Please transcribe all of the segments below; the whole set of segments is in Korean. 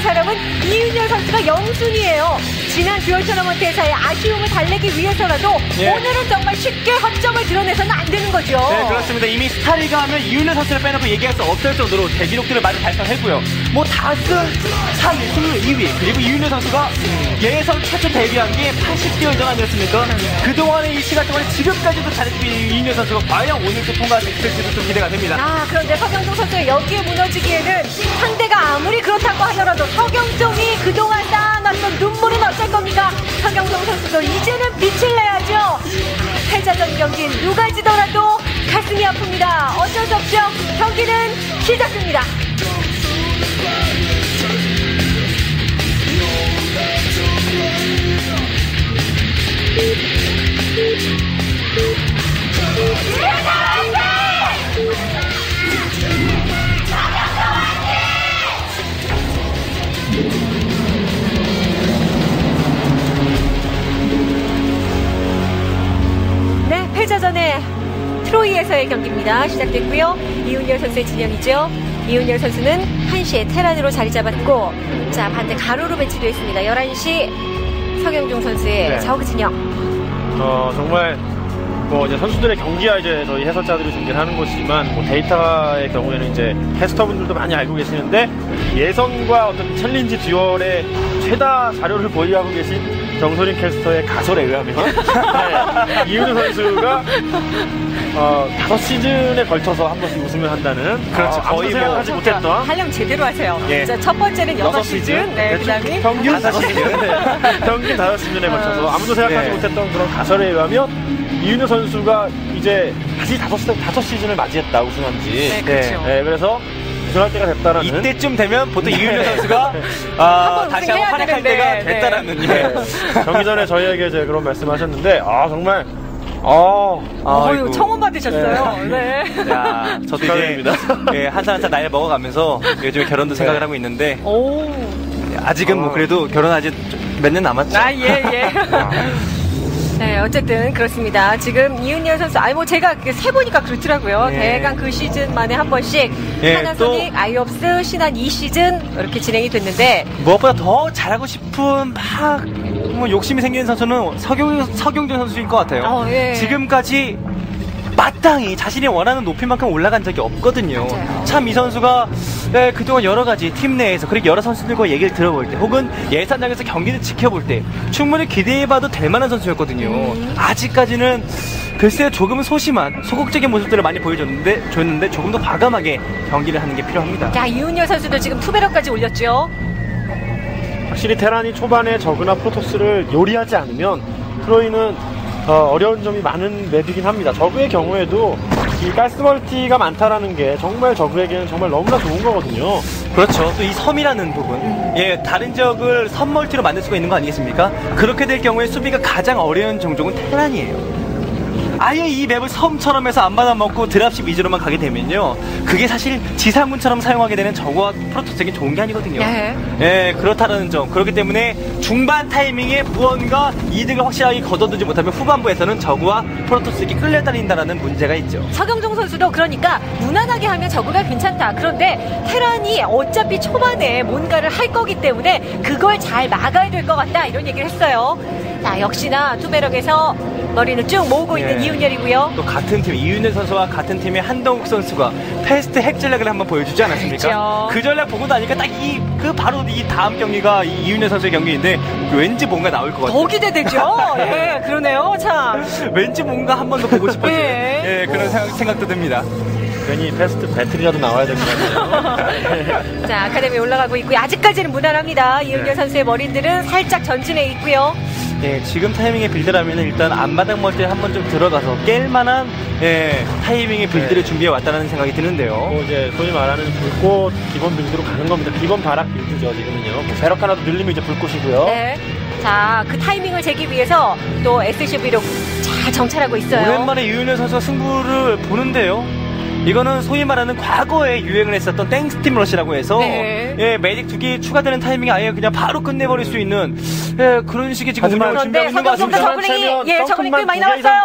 사람은 이윤열 선수가 영순이에요. 지난 듀얼 토너먼트에서의 아쉬움을 달래기 위해서라도 오늘은 정말 쉽게 허점을 드러내서는 안 되는 거죠. 네, 그렇습니다. 이미 스타리가 하면 이윤열 선수를 빼놓고 얘기할 수 없을 정도로 대기록들을 많이 달성했고요. 뭐 다승 3위, 승률 2위, 그리고 이윤열 선수가 예선 최초 데뷔한 게 80개월 전 아니었습니까? 그동안의 이 시간 동안 지금까지도 잘해준 이윤열 선수가 과연 오늘 또 통과될지도 좀 기대가 됩니다. 그런데 서경종 선수가 여기에 무너지기에는 상대가 아무리 그렇다고 하더라도 서경종이 그동안 쌓아놨던 눈물은 어쩔 겁니까? 서경종 선수도 이제는 빛을 내야죠. 패자전 경기는 누가 지더라도 가슴이 아픕니다. 어쩔 수 없죠. 경기는 시작됩니다. 네, 패자전의 트로이에서의 경기입니다. 시작됐고요. 이윤열 선수의 진영이죠. 이윤열 선수는 1시에 테란으로 자리 잡았고, 자, 반대 가로로 배치되어 있습니다. 11시 서경종 선수의 저그 진영. 정말 뭐 이제 선수들의 경기야 이제 저희 해설자들이 중계를 하는 것이지만, 뭐 데이터의 경우에는 이제 캐스터분들도 많이 알고 계시는데, 예선과 어떤 챌린지 듀얼의 최다 자료를 보유하고 계신 정소린 캐스터의 가설에 의하면 이윤열 선수가 5시즌에 걸쳐서 한 번씩 우승을 한다는, 그렇죠. 거의 생각하지 못했던. 활용 제대로 하세요. 자, 첫 번째는 6시즌, 네, 그다음에 평균 5시즌, 평균 5시즌에 걸쳐서 아무도 생각하지 못했던 그런 가설에 의하면 이윤열 선수가 이제 다시 5시즌을 맞이했다, 우승한 지. 네, 그렇죠. 네, 그래서 우승할 때가 됐다라는. 이때쯤 되면 보통 이윤열 선수가 다시 한번 활약할 때가 됐다라는. 경기 전에 저희에게 이제 그런 말씀하셨는데, 정말 청혼 받으셨어요. 네. 야, 저도 이제 한 살 한 살 나이를 먹어가면서 요즘에 결혼도 생각을 하고 있는데, 아직은 뭐 그래도 결혼하지 몇 년 남았죠. 예. 네, 어쨌든 그렇습니다. 지금 이윤열 선수, 뭐 제가 세 보니까 그렇더라고요. 대강 그 시즌 만에 한 번씩 하나소닉, 아이옵스, 신한 2시즌 이렇게 진행이 됐는데, 무엇보다 더 잘하고 싶은 뭐 욕심이 생기는 선수는 서경종 선수일 것 같아요. 지금까지 마땅히 자신이 원하는 높이만큼 올라간 적이 없거든요. 참 이 선수가 그동안 여러 가지 팀 내에서, 그리고 여러 선수들과 얘기를 들어볼 때, 혹은 예선장에서 경기를 지켜볼 때 충분히 기대해봐도 될 만한 선수였거든요. 아직까지는 글쎄요, 조금은 소심한 소극적인 모습들을 많이 보여줬는데 조금 더 과감하게 경기를 하는 게 필요합니다. 자, 이윤열 선수도 지금 투베럭까지 올렸죠. 확실히 테란이 초반에 저그나 프로토스를 요리하지 않으면 트로이는 어려운 점이 많은 맵이긴 합니다. 저그의 경우에도 이 가스멀티가 많다라는 게 정말 저그에게는 정말 너무나 좋은 거거든요. 그렇죠. 또 이 섬이라는 부분, 다른 지역을 섬 멀티로 만들 수가 있는 거 아니겠습니까? 그렇게 될 경우에 수비가 가장 어려운 종족은 테란이에요. 아예 이 맵을 섬처럼 해서 안 받아먹고 드랍십 위주로만 가게 되면요, 그게 사실 지상군처럼 사용하게 되는 저거와 프로토스에게 좋은 게 아니거든요. 그렇다는 점. 그렇기 때문에 중반 타이밍에 무언가 이득을 확실하게 거둬두지 못하면 후반부에서는 저거와 프로토스에게 끌려다닌다는 문제가 있죠. 서경종 선수도 그러니까 무난하게 하면 저거가 괜찮다. 그런데 테란이 어차피 초반에 뭔가를 할 거기 때문에 그걸 잘 막아야 될 것 같다, 이런 얘기를 했어요. 자, 역시나 투베럭에서 머리는 쭉 모으고 있는 이윤열이고요. 또 같은 팀, 이윤열 선수와 같은 팀의 한동욱 선수가 패스트 핵 전략을 한번 보여주지 않았습니까? 그렇죠. 그 전략 보고 나니까 딱 바로 이 다음 경기가 이윤열 선수의 경기인데, 왠지 뭔가 나올 것 같아요. 더 기대되죠? 그러네요, 참. 왠지 뭔가 한 번 더 보고 싶어지는 그런 생각도 듭니다. 괜히 패스트 배틀이라도 나와야 될 것 같아요. 자, 아카데미에 올라가고 있고요. 아직까지는 무난합니다. 이윤열 선수의 머린들은 살짝 전진해 있고요. 지금 타이밍의 빌드라면 일단 앞마당 멀티에 한번 좀 들어가서 깰만한 타이밍의 빌드를 준비해 왔다는 생각이 드는데요. 이제 소위 말하는 불꽃 기본 빌드로 가는 겁니다. 기본 발악 빌드죠, 지금은요. 배럭 하나도 늘리면 이제 불꽃이고요. 자, 그 타이밍을 재기 위해서 또 SCV로 잘 정찰하고 있어요. 오랜만에 이윤열 선수가 승부를 보는데요. 이거는 소위 말하는 과거에 유행을 했었던 땡스팀 러시라고 해서 매직 2개 추가되는 타이밍에 아예 그냥 바로 끝내버릴 수 있는 그런 식의 지금 운영을 준비하고 있는 것 같습니다. 저글링이 꽤 많이 나왔어요.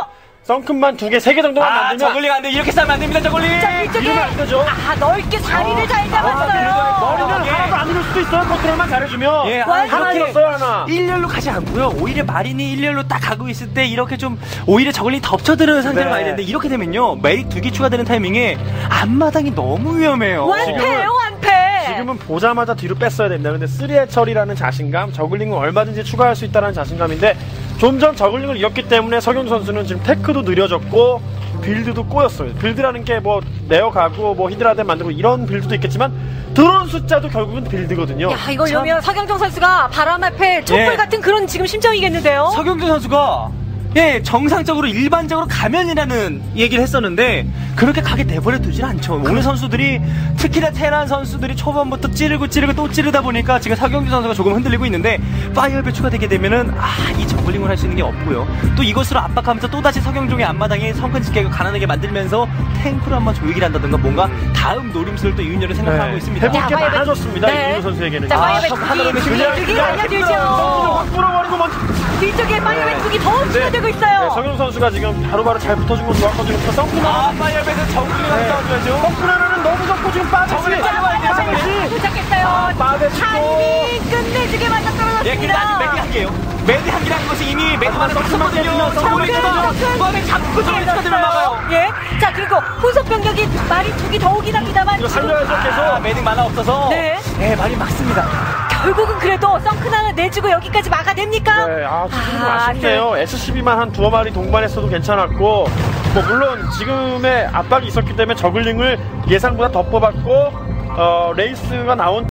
썬큰만 2개, 3개 정도만 만들면 저글링 안 돼. 이렇게 싸면 안 됩니다, 저글링. 자, 이쪽에 이러면 안 되죠. 넓게 자리를 잘 잡았어요. 머리는 하나도 안 이룰 수도 있어요. 컨트롤만 잘해주면. 예, 하나 잃었어요, 하나. 1렬로 가지 않고요. 오히려 마린이 1렬로 딱 가고 있을 때 이렇게 좀 오히려 저글링 덮쳐드는 상태로 가야 되는데 이렇게 되면요. 메릭 2개 추가되는 타이밍에 앞마당이 너무 위험해요. 완패예요, 완패. 지금은 보자마자 뒤로 뺐어야 됩니다. 근데 3의 처리라는 자신감, 저글링을 얼마든지 추가할 수 있다는 자신감인데 좀 전 저글링을 이었기 때문에 서경주 선수는 지금 테크도 느려졌고 빌드도 꼬였어요. 빌드라는 게 뭐 내어가고 뭐 히드라덴 만들고 이런 빌드도 있겠지만 드론 숫자도 결국은 빌드거든요. 야, 이거려면 서경정 선수가 바람 앞에 촛불 같은 그런 지금 심정이겠는데요. 서경준 선수가 정상적으로 일반적으로 가면이라는 얘기를 했었는데 그렇게 가게 내버려 두질 않죠. 오늘 선수들이 특히나 테란 선수들이 초반부터 찌르고 또 찌르다 보니까 지금 서경준 선수가 조금 흔들리고 있는데 파이어 배추가 되게 되면은 이 저글링을 할 수 있는 게 없고요. 또 이것으로 압박하면서 또다시 서경종의 앞마당에 성큰지게가 가난하게 만들면서 탱크로 한번 조이기를 한다든가 뭔가 다음 노림수를 또 이윤열을 생각하고 있습니다. 해볼 게 많아졌습니다. 이윤열 선수에게는. 자, 파이어 배추기 알려주죠. 뿌려버리고 먼저 뒤쪽에 파이어 배추기 더 추가되고 있어요. 서경종 선수가 지금 바로바로 잘 붙어준 건 좋았거든요. 파이어 배추 저글링을 싸워줘야죠. 펑크라는 너무 적고 지금 빠졌어요. 도착했어요. 타이밍 끝내주게 맞아 떨어졌습니다. 예, 근데 아직 매디 한 개요. 매디 한 개라는 것이 이미 매디만 떴거든요. 저글링 잡고 저글링 추가되면 막아요. 예. 자, 그리고 후속 병력이 말이 2개 더 오긴 합니다만 이거 살려야죠. 계속. 매디 만화 없어서. 네. 말이 막습니다. 결국은 그래도 썬큰 하나 내주고 여기까지 막아냅니까? 네, 조금 아쉽네요. SCB만 한 2마리 동반했어도 괜찮았고, 뭐 물론 지금의 압박이 있었기 때문에 저글링을 예상보다 더 뽑았고, 레이스가 나온